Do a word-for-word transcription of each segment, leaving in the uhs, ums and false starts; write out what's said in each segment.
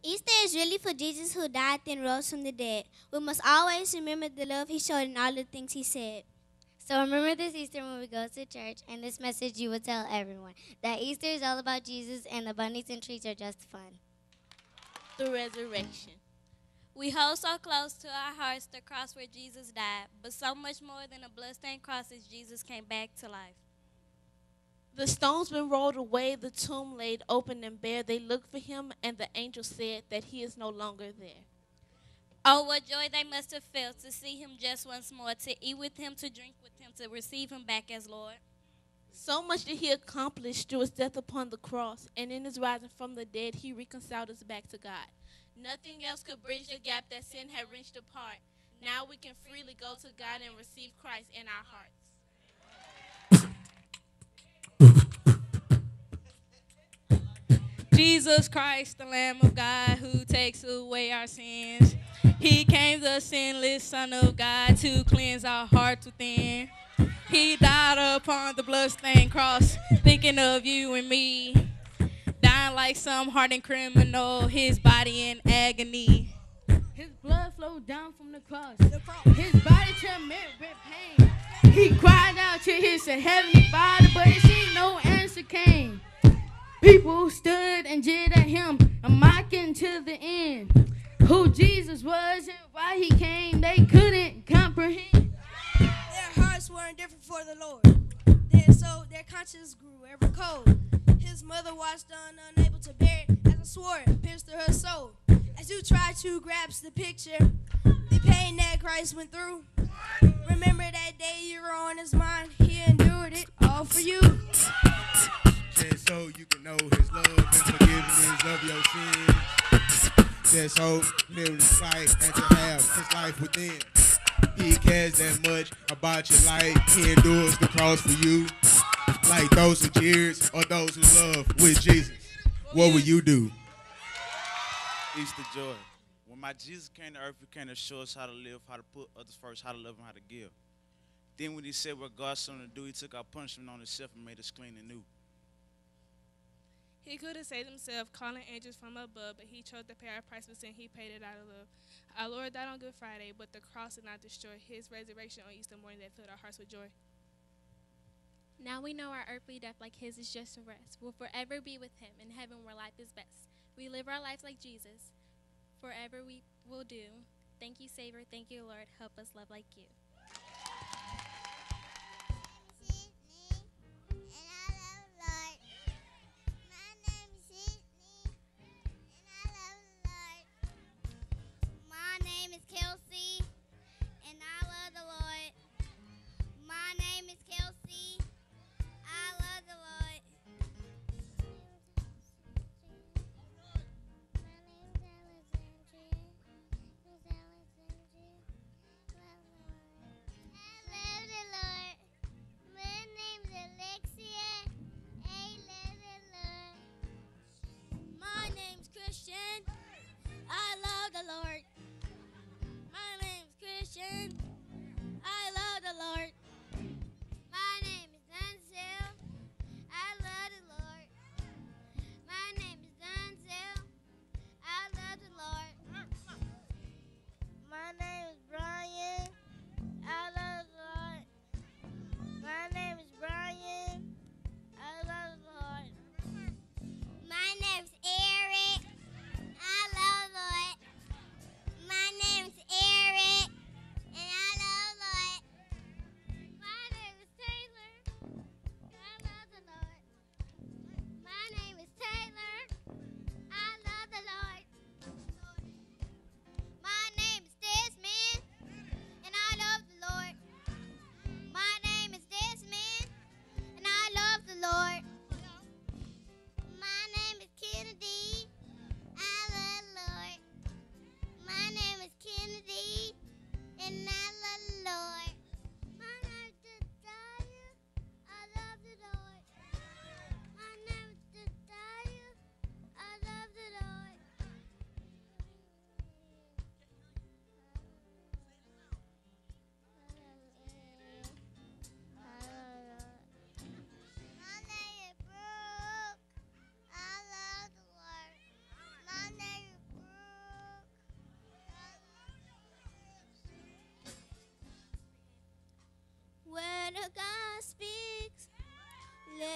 Easter is really for Jesus who died and rose from the dead. We must always remember the love he showed in all the things he said. So remember this Easter when we go to church, and this message you will tell everyone, that Easter is all about Jesus and the bunnies and trees are just fun. The resurrection. We hold so close to our hearts the cross where Jesus died, but so much more than a bloodstained cross as Jesus came back to life. The stones been rolled away, the tomb laid open and bare. They looked for him, and the angel said that he is no longer there. Oh, what joy they must have felt to see him just once more, to eat with him, to drink with him, to receive him back as Lord. So much did he accomplish through his death upon the cross, and in his rising from the dead, he reconciled us back to God. Nothing else could bridge the gap that sin had wrenched apart. Now we can freely go to God and receive Christ in our hearts. Jesus Christ, the Lamb of God, who takes away our sins. He came the sinless Son of God to cleanse our hearts within. He died upon the bloodstained cross, thinking of you and me. Dying like some hardened criminal, his body in agony. His blood flowed down from the cross. His body trembled with pain. He cried out to his heavenly Father, but it seemed no answer came. People stood and jeered at him, mocking to the end. Who Jesus was and why he came, they couldn't comprehend. Their hearts weren't different for the Lord. Then so their conscience grew ever cold. His mother watched on, unable to bear it, as a sword pierced through her soul. As you try to grasp the picture, the pain that Christ went through. Remember that day you were on his mind. He endured it all for you. Just so you can know his love and forgiveness of your sins. Just so live this life and to have his life within. He cares that much about your life. He endures the cross for you. Like those who cheers or those who love with Jesus. What will you do? Easter joy. When my Jesus came to earth, he came to show us how to live, how to put others first, how to love and how to give. Then when he said what God's son to do, he took our punishment on himself and made us clean and new. He could have saved himself, calling angels from above, but he chose to pay our price for sin. He paid it out of love. Our Lord died on Good Friday, but the cross did not destroy his resurrection on Easter morning that filled our hearts with joy. Now we know our earthly death like his is just a rest. We'll forever be with him in heaven where life is best. We live our lives like Jesus. Forever we will do. Thank you, Savior. Thank you, Lord. Help us love like you. I love the Lord. My name is Christian. I love the Lord. My name is Denzel. I love the Lord. My name is Denzel. I love the Lord. My name is Brian. I love the Lord. My name is Brian. I love the Lord. My name's Eric. I love the Lord. My name's Eric, and I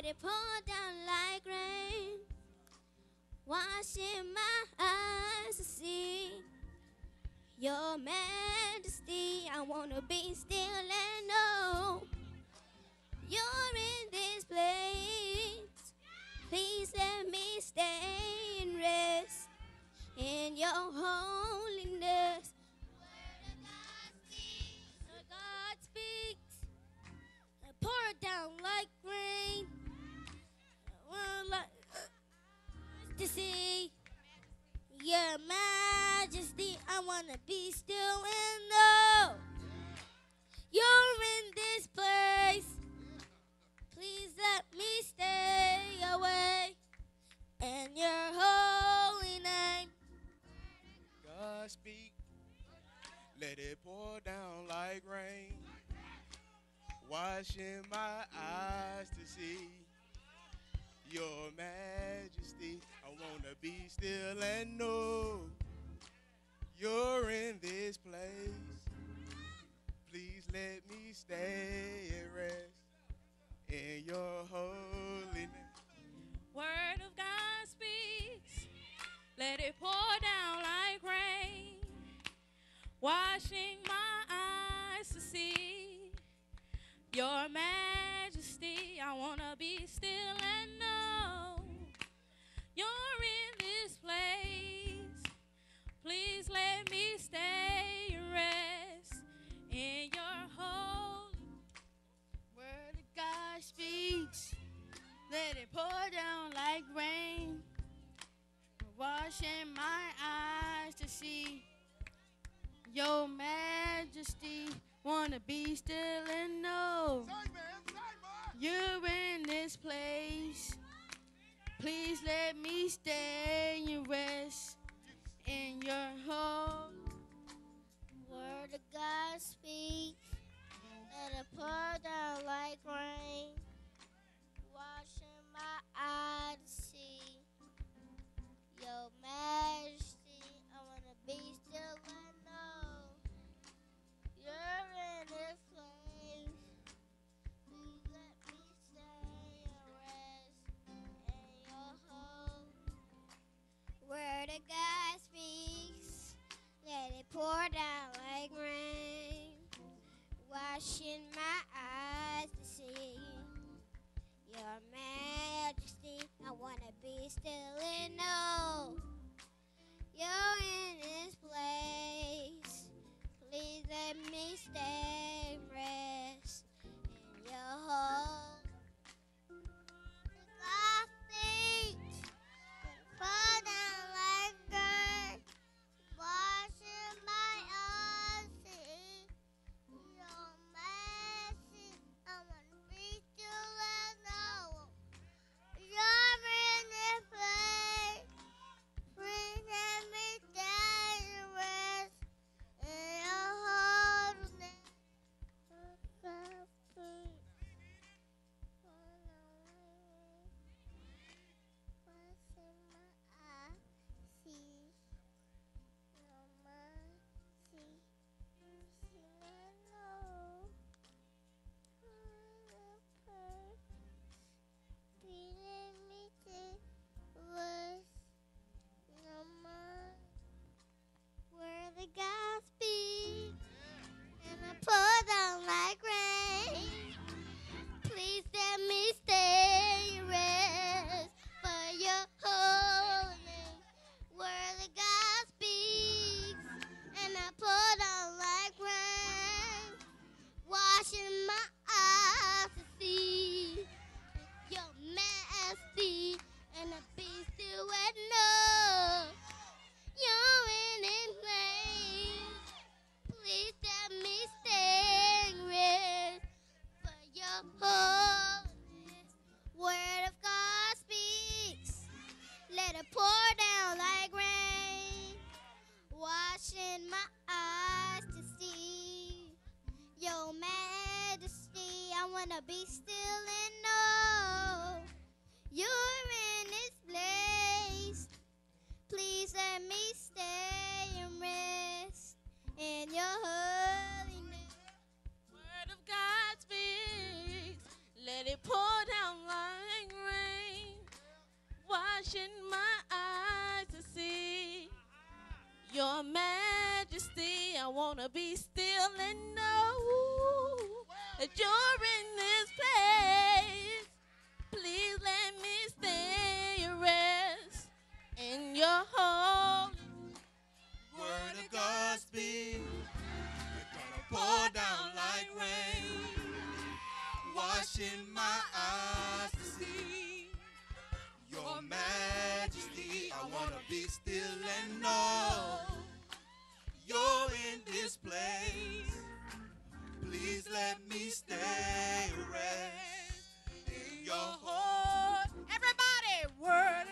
it pour down like rain, washing my eyes to see your majesty. I want to be still and know you're in this place. Please let me stay and rest in your holiness. The God speaks, pour it down like rain. Well, like to see your majesty. I want to be still and know you're in this place. Please let me stay away in your holy name. God speak, let it pour down like rain, washing my eyes to see your majesty. I want to be still and know you're in this place. Please let me stay and rest in your holy name. Word of God speaks, let it pour down like rain, washing my eyes to see your majesty. I want to be still and know you're in this place. Please let me stay and rest in your holy. Word of God speaks, let it pour down like rain, washing my eyes to see your majesty. Wanna be still and know you're in this place. Please let me stay and rest in your home. Word of God speaks, let it pour down like rain, washing my eyes to see your majesty. I want to be still and know you're in this place. Please let me stay and rest in your home. Word of God speaks, let it pour down like rain, washing my eyes to see your majesty. I want to be still and know you're in this place. Please let me stay and rest in your home. God speaks, fall down like rain, washing my eyes to see your mercy. I want to be still and know you're in this place. Please let me stay and rest in your holiness. God speaks, fall down like rain, washing my eyes to see your mercy. Sing and know you're in this place. Please let me stay rest in your mind. Where the God speaks, and I pour down like rain. Please let me stay and rest for your holy name. Where the God speaks, and I pour down like rain, washing my eyes to see your majesty, and I be still and know you're in this place. Please let me stay and rest for your holiness. Word of God speaks, let it pour down like rain, washing my eyes to see your majesty. I want to be still and know you're in this place. Please let me stay and rest in your holiness. Word of God speaks, let it pour down like want to be still and know that you're in this place. Please let me stay and rest in your holy Word of God speak. It's gonna pour down like rain, washing my eyes to see your majesty. I wanna be still and know you're in this place. Please let me stay and rest in your heart. Everybody, word